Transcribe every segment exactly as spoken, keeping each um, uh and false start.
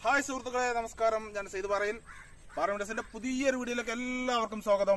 Hi സുഹൃത്തുക്കളെ, നമസ്കാരം. ഞാൻ സെയ്ദ് പറയിൽ പാറമീഡിയസിന്റെ പുതിയൊരു വീഡിയോയിലേക്ക് എല്ലാവർക്കും സ്വാഗതം.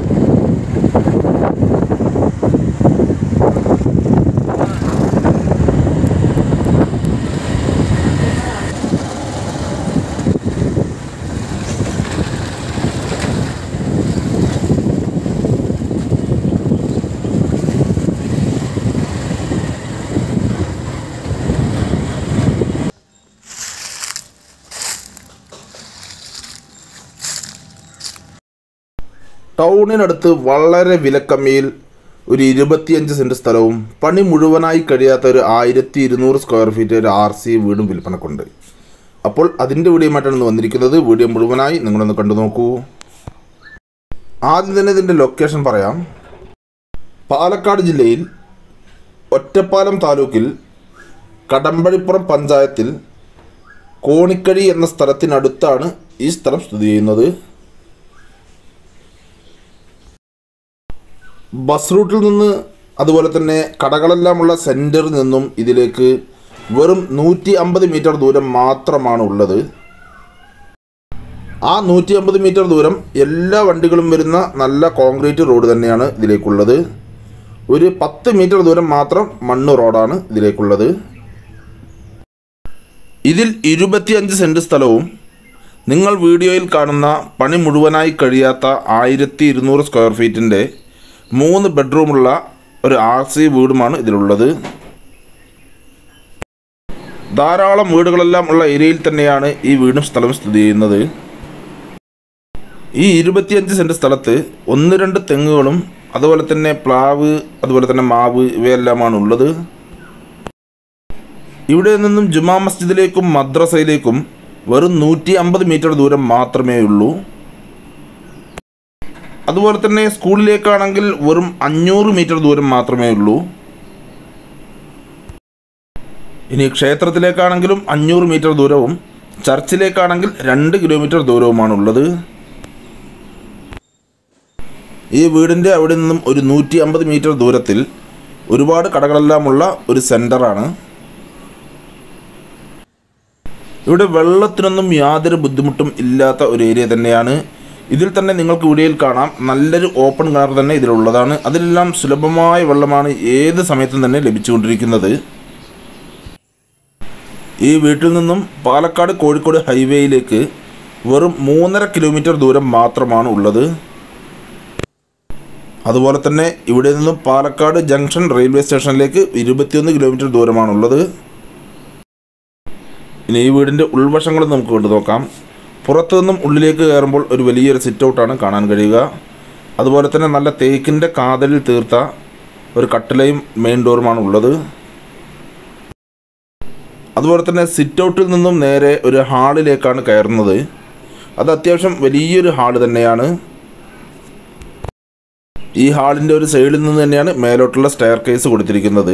ടൗണിനടുത്ത് വളരെ വിലക്കമ്മിയിൽ ഒരു ഇരുപത്തിയഞ്ച് സെൻറ്റ് സ്ഥലവും പണി മുഴുവനായി കഴിയാത്ത ഒരു ആയിരത്തി ഇരുന്നൂറ് സ്ക്വയർ ഫീറ്റ് ഒരു ആർ സി വീടും വിൽപ്പനക്കുണ്ട്. അപ്പോൾ അതിൻ്റെ വീഡിയോയുമായിട്ടാണ് ഇന്ന് വന്നിരിക്കുന്നത്. വീഡിയോ മുഴുവനായി നിങ്ങളൊന്ന് കണ്ടു നോക്കൂ. ആദ്യം തന്നെ ഇതിൻ്റെ ലൊക്കേഷൻ പറയാം. പാലക്കാട് ജില്ലയിൽ ഒറ്റപ്പാലം താലൂക്കിൽ കടമ്പഴിപ്പുറം പഞ്ചായത്തിൽ കോണിക്കഴി എന്ന സ്ഥലത്തിനടുത്താണ് ഈ സ്ഥലം സ്ഥിതി ചെയ്യുന്നത്. ബസ് റൂട്ടിൽ നിന്ന് അതുപോലെ തന്നെ കടകളെല്ലാമുള്ള സെൻറ്ററിൽ നിന്നും ഇതിലേക്ക് വെറും നൂറ്റി അമ്പത് മീറ്റർ ദൂരം മാത്രമാണ് ഉള്ളത്. ആ നൂറ്റി അമ്പത് മീറ്റർ ദൂരം എല്ലാ വണ്ടികളും വരുന്ന നല്ല കോൺക്രീറ്റ് റോഡ് തന്നെയാണ് ഇതിലേക്കുള്ളത്. ഒരു പത്ത് മീറ്റർ ദൂരം മാത്രം മണ്ണ് റോഡാണ് ഇതിലേക്കുള്ളത്. ഇതിൽ ഇരുപത്തിയഞ്ച് സെൻറ്റ് സ്ഥലവും നിങ്ങൾ വീഡിയോയിൽ കാണുന്ന പണി മുഴുവനായി കഴിയാത്ത ആയിരത്തി ഇരുന്നൂറ് സ്ക്വയർ ഫീറ്റിൻ്റെ മൂന്ന് ബെഡ്റൂമുള്ള ഒരു ആർ സി വീടുമാണ് ഇതിലുള്ളത്. ധാരാളം വീടുകളെല്ലാം ഉള്ള ഏരിയയിൽ തന്നെയാണ് ഈ വീടും സ്ഥലവും സ്ഥിതി ചെയ്യുന്നത്. ഈ ഇരുപത്തിയഞ്ച് സെൻറ്റ് സ്ഥലത്ത് ഒന്ന് രണ്ട് തെങ്ങുകളും അതുപോലെ തന്നെ പ്ലാവ് അതുപോലെ തന്നെ മാവ് ഇവയെല്ലാമാണ് ഉള്ളത്. ഇവിടെ നിന്നും ജുമാ മസ്ജിദിലേക്കും മദ്രസയിലേക്കും വെറും നൂറ്റി അമ്പത് മീറ്റർ ദൂരം മാത്രമേ ഉള്ളൂ. അതുപോലെ തന്നെ സ്കൂളിലേക്കാണെങ്കിൽ വെറും അഞ്ഞൂറ് മീറ്റർ ദൂരം മാത്രമേ ഉള്ളൂ. ഇനി ക്ഷേത്രത്തിലേക്കാണെങ്കിലും അഞ്ഞൂറ് മീറ്റർ ദൂരവും ചർച്ചിലേക്കാണെങ്കിൽ രണ്ട് കിലോമീറ്റർ ദൂരവുമാണുള്ളത്. ഈ വീടിൻ്റെ അവിടെ നിന്നും ഒരു നൂറ്റി അമ്പത് മീറ്റർ ദൂരത്തിൽ ഒരുപാട് കടകളെല്ലാമുള്ള ഒരു സെൻറ്ററാണ്. ഇവിടെ വെള്ളത്തിനൊന്നും യാതൊരു ബുദ്ധിമുട്ടും ഇല്ലാത്ത ഒരു ഏരിയ തന്നെയാണ്. ഇതിൽ തന്നെ നിങ്ങൾക്ക് വീഡിയോയിൽ കാണാം, നല്ലൊരു ഓപ്പൺ കിണർ തന്നെ ഇതിലുള്ളതാണ്. അതിലെല്ലാം സുലഭമായ വെള്ളമാണ് ഏത് സമയത്തും തന്നെ ലഭിച്ചുകൊണ്ടിരിക്കുന്നത്. ഈ വീട്ടിൽ നിന്നും പാലക്കാട് കോഴിക്കോട് ഹൈവേയിലേക്ക് വെറും മൂന്നര കിലോമീറ്റർ ദൂരം മാത്രമാണ് ഉള്ളത്. അതുപോലെ തന്നെ ഇവിടെ നിന്നും പാലക്കാട് ജംഗ്ഷൻ റെയിൽവേ സ്റ്റേഷനിലേക്ക് ഇരുപത്തിയൊന്ന് കിലോമീറ്റർ ദൂരമാണുള്ളത്. ഇനി ഈ വീടിൻ്റെ ഉൾവശങ്ങളും നമുക്ക് കണ്ടു നോക്കാം. പുറത്തു നിന്നും ഉള്ളിലേക്ക് കയറുമ്പോൾ ഒരു വലിയൊരു സിറ്റ് ഔട്ടാണ് കാണാൻ കഴിയുക. അതുപോലെ തന്നെ നല്ല തേക്കിൻ്റെ കാതലിൽ തീർത്ത ഒരു കട്ടിലയും മെയിൻ ഡോറുമാണ് ഉള്ളത്. അതുപോലെ തന്നെ സിറ്റ് ഔട്ടിൽ നിന്നും നേരെ ഒരു ഹാളിലേക്കാണ് കയറുന്നത്. അത് അത്യാവശ്യം വലിയൊരു ഹാള് തന്നെയാണ്. ഈ ഹാളിൻ്റെ ഒരു സൈഡിൽ നിന്ന് തന്നെയാണ് മേലോട്ടുള്ള സ്റ്റെയർ കേസ് കൊടുത്തിരിക്കുന്നത്.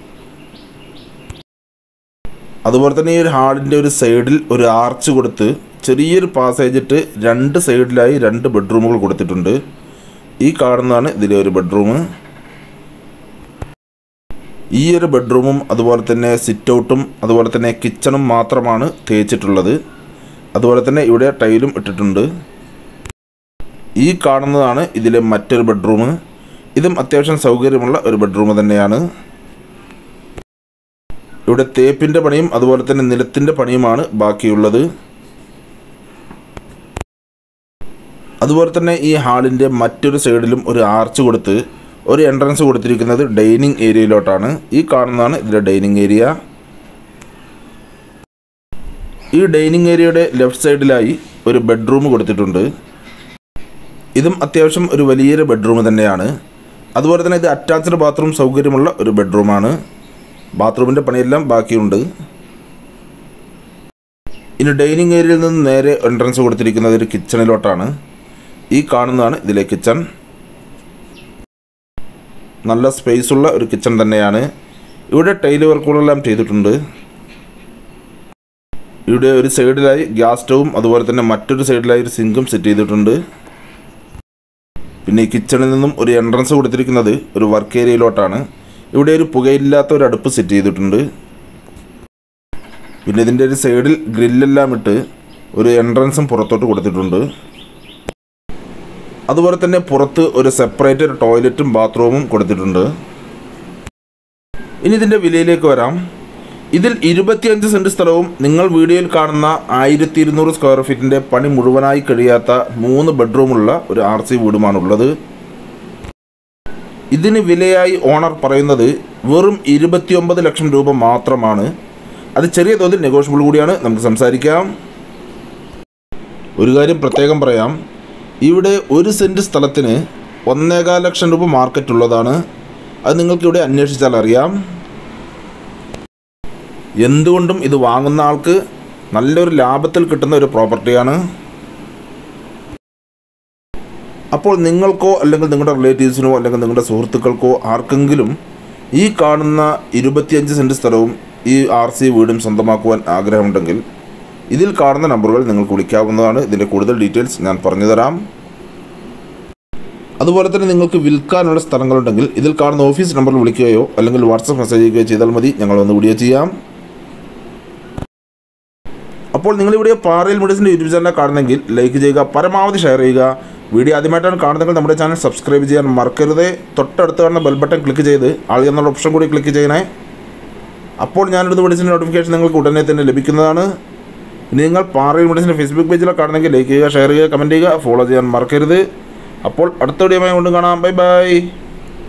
അതുപോലെ തന്നെ ഈ ഒരു ഹാളിൻ്റെ ഒരു സൈഡിൽ ഒരു ആർച്ച് കൊടുത്ത് ചെറിയൊരു പാസേജ് ഇട്ട് രണ്ട് സൈഡിലായി രണ്ട് ബെഡ്റൂമുകൾ കൊടുത്തിട്ടുണ്ട്. ഈ കാണുന്നതാണ് ഇതിലെ ഒരു ബെഡ്റൂം. ഈ ഒരു ബെഡ്റൂമും അതുപോലെ തന്നെ സിറ്റ് ഔട്ടും അതുപോലെ തന്നെ കിച്ചണും മാത്രമാണ് തേച്ചിട്ടുള്ളത്. അതുപോലെ തന്നെ ഇവിടെ ടൈലും ഇട്ടിട്ടുണ്ട്. ഈ കാണുന്നതാണ് ഇതിലെ മറ്റൊരു ബെഡ്റൂം. ഇതും അത്യാവശ്യം സൗകര്യമുള്ള ഒരു ബെഡ്റൂം തന്നെയാണ്. ഇവിടെ തേപ്പിൻ്റെ പണിയും അതുപോലെ തന്നെ നിലത്തിൻ്റെ പണിയുമാണ് ബാക്കിയുള്ളത്. അതുപോലെ തന്നെ ഈ ഹാളിൻ്റെ മറ്റൊരു സൈഡിലും ഒരു ആർച്ച് കൊടുത്ത് ഒരു എൻട്രൻസ് കൊടുത്തിരിക്കുന്നത് ഡൈനിങ് ഏരിയയിലോട്ടാണ്. ഈ കാണുന്നതാണ് ഇതിലെ ഡൈനിങ് ഏരിയ. ഈ ഡൈനിങ് ഏരിയയുടെ ലെഫ്റ്റ് സൈഡിലായി ഒരു ബെഡ്റൂം കൊടുത്തിട്ടുണ്ട്. ഇതും അത്യാവശ്യം ഒരു വലിയൊരു ബെഡ്റൂം തന്നെയാണ്. അതുപോലെ തന്നെ ഇത് അറ്റാച്ച്ഡ് ബാത്റൂം സൗകര്യമുള്ള ഒരു ബെഡ്റൂമാണ്. ബാത്റൂമിൻ്റെ പണിയെല്ലാം ബാക്കിയുണ്ട്. ഇനി ഡൈനിങ് ഏരിയയിൽ നിന്ന് നേരെ എൻട്രൻസ് കൊടുത്തിരിക്കുന്നത് ഒരു കിച്ചണിലോട്ടാണ്. ഈ കാണുന്നതാണ് ഇതിലെ കിച്ചൺ. നല്ല സ്പേസുള്ള ഒരു കിച്ചൺ തന്നെയാണ്. ഇവിടെ ടൈല് വർക്കുകളെല്ലാം ചെയ്തിട്ടുണ്ട്. ഇവിടെ ഒരു സൈഡിലായി ഗ്യാസ് സ്റ്റവും അതുപോലെ തന്നെ മറ്റൊരു സൈഡിലായി ഒരു സിങ്കും സെറ്റ് ചെയ്തിട്ടുണ്ട്. പിന്നെ ഈ കിച്ചണിൽ നിന്നും ഒരു എൻട്രൻസ് കൊടുത്തിരിക്കുന്നത് ഒരു വർക്ക് ഏരിയയിലോട്ടാണ്. ഇവിടെ ഒരു പുകയില്ലാത്ത ഒരു അടുപ്പ് സെറ്റ് ചെയ്തിട്ടുണ്ട്. പിന്നെ ഇതിൻ്റെ ഒരു സൈഡിൽ ഗ്രില്ലെല്ലാം ഇട്ട് ഒരു എൻട്രൻസും പുറത്തോട്ട് കൊടുത്തിട്ടുണ്ട്. അതുപോലെ തന്നെ പുറത്ത് ഒരു സെപ്പറേറ്റ് ഒരു ടോയ്ലറ്റും ബാത്റൂമും കൊടുത്തിട്ടുണ്ട്. ഇനി ഇതിൻ്റെ വിലയിലേക്ക് വരാം. ഇതിൽ ഇരുപത്തിയഞ്ച് സെൻറ്റ് സ്ഥലവും നിങ്ങൾ വീഡിയോയിൽ കാണുന്ന ആയിരത്തി ഇരുന്നൂറ് സ്ക്വയർ ഫീറ്റിൻ്റെ പണി മുഴുവനായി കഴിയാത്ത മൂന്ന് ബെഡ്റൂമുള്ള ഒരു ആർ സി വീടുമാണുള്ളത്. ഇതിന് വിലയായി ഓണർ പറയുന്നത് വെറും ഇരുപത്തിയൊമ്പത് ലക്ഷം രൂപ മാത്രമാണ്. അത് ചെറിയ തോതിൽ നെഗോഷ്യബിൾ കൂടിയാണ്, നമുക്ക് സംസാരിക്കാം. ഒരു കാര്യം പ്രത്യേകം പറയാം, ഇവിടെ ഒരു സെൻറ്റ് സ്ഥലത്തിന് ഒന്നേകാൽ ലക്ഷം രൂപ മാർക്കറ്റ് ഉള്ളതാണ്. അത് നിങ്ങൾക്കിവിടെ അന്വേഷിച്ചാൽ അറിയാം. എന്തുകൊണ്ടും ഇത് വാങ്ങുന്ന ആൾക്ക് നല്ലൊരു ലാഭത്തിൽ കിട്ടുന്ന ഒരു പ്രോപ്പർട്ടിയാണ്. അപ്പോൾ നിങ്ങൾക്കോ അല്ലെങ്കിൽ നിങ്ങളുടെ റിലേറ്റീവ്സിനോ അല്ലെങ്കിൽ നിങ്ങളുടെ സുഹൃത്തുക്കൾക്കോ ആർക്കെങ്കിലും ഈ കാണുന്ന ഇരുപത്തിയഞ്ച് സെൻറ്റ് സ്ഥലവും ഈ ആർ സി വീടും സ്വന്തമാക്കുവാൻ ആഗ്രഹമുണ്ടെങ്കിൽ ഇതിൽ കാണുന്ന നമ്പറുകൾ നിങ്ങൾക്ക് വിളിക്കാവുന്നതാണ്. ഇതിൻ്റെ കൂടുതൽ ഡീറ്റെയിൽസ് ഞാൻ പറഞ്ഞു തരാം. അതുപോലെ തന്നെ നിങ്ങൾക്ക് വിൽക്കാനുള്ള സ്ഥലങ്ങളുണ്ടെങ്കിൽ ഇതിൽ കാണുന്ന ഓഫീസ് നമ്പറിൽ വിളിക്കുകയോ അല്ലെങ്കിൽ വാട്സപ്പ് മെസ്സേജ് ചെയ്യുകയോ ചെയ്താൽ മതി, ഞങ്ങൾ ഒന്ന് വീഡിയോ ചെയ്യാം. അപ്പോൾ നിങ്ങളിവിടെ പാറയിൽ മീഡിയസിൻ്റെ യൂട്യൂബ് ചാനൽ കാണുന്നെങ്കിൽ ലൈക്ക് ചെയ്യുക, പരമാവധി ഷെയർ ചെയ്യുക. വീഡിയോ ആദ്യമായിട്ടാണ് കാണുന്നതെങ്കിൽ നമ്മുടെ ചാനൽ സബ്സ്ക്രൈബ് ചെയ്യാൻ മറക്കരുത്. തൊട്ടടുത്ത് കാണുന്ന ബെൽ ബട്ടൺ ക്ലിക്ക് ചെയ്ത് ആൾ എന്നുള്ള ഓപ്ഷൻ കൂടി ക്ലിക്ക് ചെയ്യണേ. അപ്പോൾ ഞാനിടുന്ന വീഡിയോസിൻ്റെ നോട്ടിഫിക്കേഷൻ നിങ്ങൾക്ക് ഉടനെ തന്നെ ലഭിക്കുന്നതാണ്. ഇനി നിങ്ങൾ പാറയിൽ മീഡിയസിൻ്റെ ഫേസ്ബുക്ക് പേജിൽ കാണുന്നെങ്കിൽ ലൈക്ക് ചെയ്യുക, ഷെയർ ചെയ്യുക, കമൻറ്റ് ചെയ്യുക, ഫോളോ ചെയ്യാൻ മറക്കരുത്. അപ്പോൾ അടുത്ത വീഡിയോയുമായി കൊണ്ട് കാണാം. Bye by.